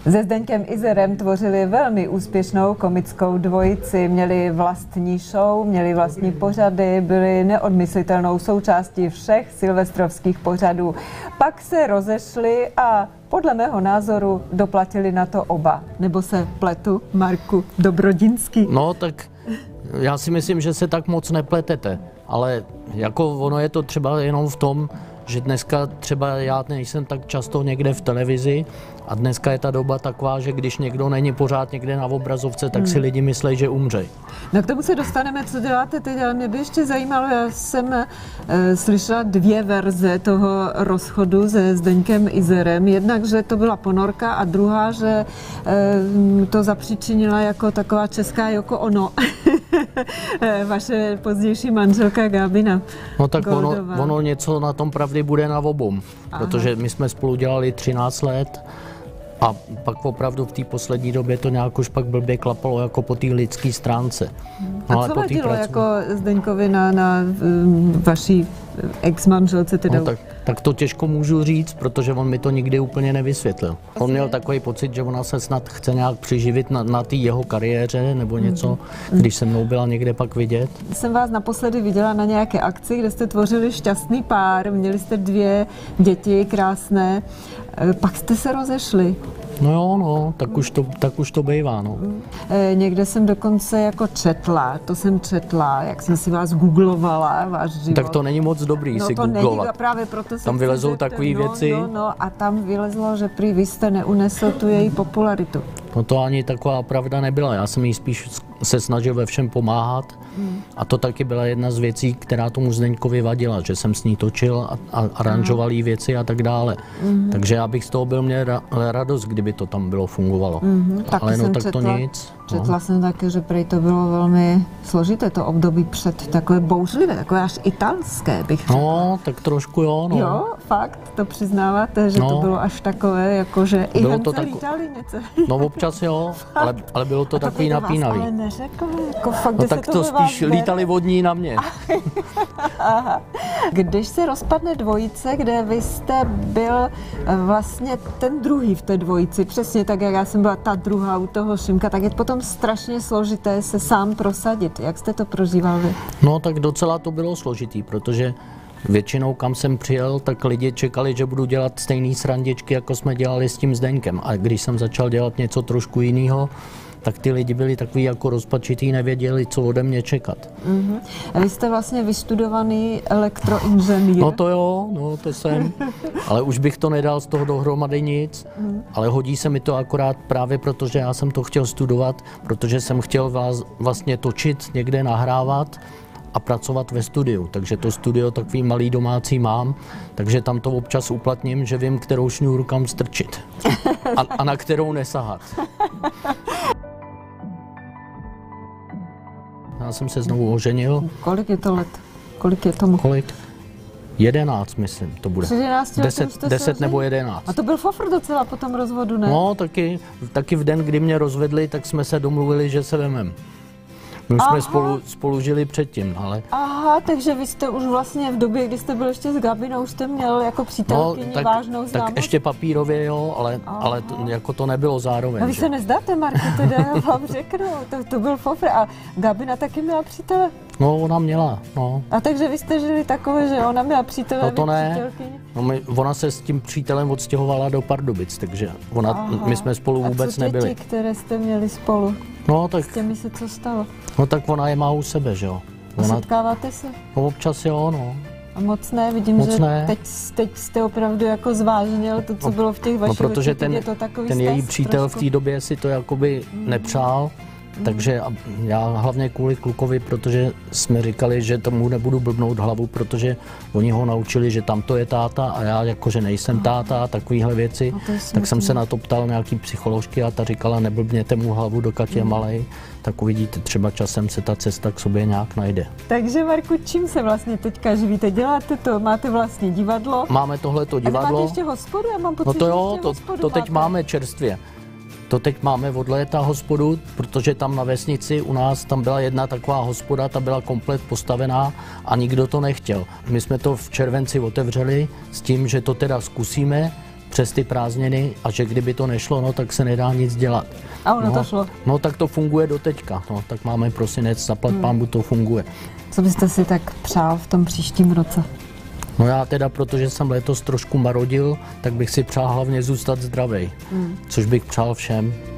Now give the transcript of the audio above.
Se Zdeňkem Izerem tvořili velmi úspěšnou komickou dvojici, měli vlastní show, měli vlastní pořady, byli neodmyslitelnou součástí všech silvestrovských pořadů. Pak se rozešli a podle mého názoru doplatili na to oba. Nebo se pletu, Marku Dobrodinsky? No tak já si myslím, že se tak moc nepletete, ale jako ono je to třeba jenom v tom, že dneska třeba já nejsem tak často někde v televizi a dneska je ta doba taková, že když někdo není pořád někde na obrazovce, tak si lidi myslí, že umře. No k tomu se dostaneme, co děláte teď, ale mě by ještě zajímalo, já jsem slyšela dvě verze toho rozchodu se Zdeňkem Izerem. Jednak, že to byla ponorka a druhá, že to zapříčinila jako taková česká Yoko Ono. Vaše pozdější manželka Gabina. No tak ono něco na tom pravdy bude na obom, protože my jsme spolu dělali 13 let a pak opravdu v té poslední době to nějak už pak blbě klapalo jako po té lidské stránce. No, a co vadilo jako Zdeňkovi na vaší ex-manželce teda? No, tak to těžko můžu říct, protože on mi to nikdy úplně nevysvětlil. On měl takový pocit, že ona se snad chce nějak přiživit na té jeho kariéře nebo něco, když se mnou byla někde pak vidět. Jsem vás naposledy viděla na nějaké akci, kde jste tvořili šťastný pár, měli jste 2 děti krásné, pak jste se rozešli. No jo, no, tak už to bývá, no. Někde jsem dokonce jako četla, jak jsem si vás googlovala, váš život. Tak to není moc dobrý si googlovat. Není, právě proto tam vylezou takové věci. No, a tam vylezlo, že prý vy jste neunesl tu její popularitu. No to ani taková pravda nebyla, já jsem jí spíš se snažil ve všem pomáhat a to taky byla jedna z věcí, která tomu Zdeňkovi vadila, že jsem s ní točil a aranžoval jí věci a tak dále. Takže já bych z toho byl měl radost, kdyby to tam bylo fungovalo. Ale no tak to nic. Četla jsem taky, že prý to bylo velmi složité to období před takové bouřlivé, takové až italské bych řekla. No, tak trošku jo, no. Jo, fakt, to přiznáváte, že to bylo až takové, jako že i Hence lítali něco. No občas jo, ale bylo to takový napínavý. Ale neřekl, jako fakt, no tak to spíš lítali vodní na mě. Aha. Když se rozpadne dvojice, kde vy jste byl vlastně ten druhý v té dvojici, přesně tak, jak já jsem byla ta druhá u toho Šimka, tak je potom strašně složité se sám prosadit. Jak jste to prožíval vy? No tak docela to bylo složitý, protože většinou, kam jsem přijel, tak lidi čekali, že budu dělat stejný srandičky, jako jsme dělali s tím Zdeňkem. A když jsem začal dělat něco trošku jiného, tak ty lidi byli takový jako rozpačitý, nevěděli, co ode mě čekat. A vy jste vlastně vystudovaný elektroinženýr. No to jo, no to jsem. Ale už bych to nedal z toho dohromady nic. Ale hodí se mi to akorát právě proto, že já jsem to chtěl studovat, protože jsem chtěl vás vlastně točit, někde nahrávat a pracovat ve studiu. Takže to studio takový malý domácí mám, takže tam to občas uplatním, že vím, kterou šňůru kam strčit a na kterou nesahat. Já jsem se znovu oženil. Kolik je to let? Kolik je tomu? Kolik? 11, myslím, to bude. 10 nebo 11. A to byl fofr docela po tom rozvodu, ne? No, taky v den, kdy mě rozvedli, tak jsme se domluvili, že se vemem. My jsme spolu žili předtím, ale... Aha, takže vy jste už vlastně v době, kdy jste byl ještě s Gabinou, už jste měl jako přítelkyni vážnou známost? Tak ještě papírově jo, ale jako to nebylo zároveň. A vy se nezdáte, Marku, teda já vám řeknu, to byl fofr. A Gabina taky měla přítele? No, ona měla, no. A takže vy jste žili takové, že ona měla přítele, no to ne. přítelkyni? No ona se s tím přítelem odstěhovala do Pardubic, takže my jsme spolu vůbec nebyli. A co děti, které jste měli spolu? No tak... S těmi se co stalo? No tak ona je má u sebe, že jo. Setkáváte se? No občas jo, no. A moc ne, vidím, že teď jste opravdu jako zvážnil to, co bylo v těch vašich no, protože letech, ten její přítel trošku v té době si to jakoby nepřál, takže já hlavně kvůli klukovi, protože jsme říkali, že tomu nebudu blbnout hlavu, protože oni ho naučili, že tamto je táta a já jakože nejsem táta a takovýhle věci, tak jsem se na to ptal nějaký psycholožky a ta říkala, neblbněte mu hlavu, dokud je malej, tak uvidíte, třeba časem se ta cesta k sobě nějak najde. Takže Marku, čím se vlastně teďka živíte? Děláte to, máte vlastně divadlo? Máme tohleto divadlo. A máte ještě hospodu? Já mám pocit, no to jo, to teď máme čerstvě. To teď máme od léta hospodu, protože tam na vesnici u nás tam byla jedna taková hospoda, ta byla komplet postavená a nikdo to nechtěl. My jsme to v červenci otevřeli s tím, že to teda zkusíme, přes ty prázdniny a že kdyby to nešlo, no tak se nedá nic dělat. A ono to šlo. No tak to funguje do teďka, no tak máme prosinec, zaplať pánbu, to funguje. Co byste si tak přál v tom příštím roce? No já teda, protože jsem letos trošku marodil, tak bych si přál hlavně zůstat zdravej, což bych přál všem.